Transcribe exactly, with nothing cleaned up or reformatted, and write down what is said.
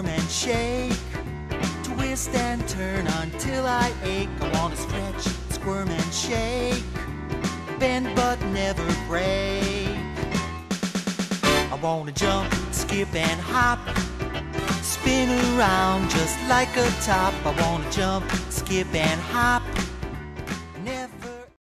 squirm and shake, twist and turn until I ache. I wanna stretch, squirm and shake, bend but never break. I wanna jump, skip and hop, spin around just like a top. I wanna jump, skip and hop,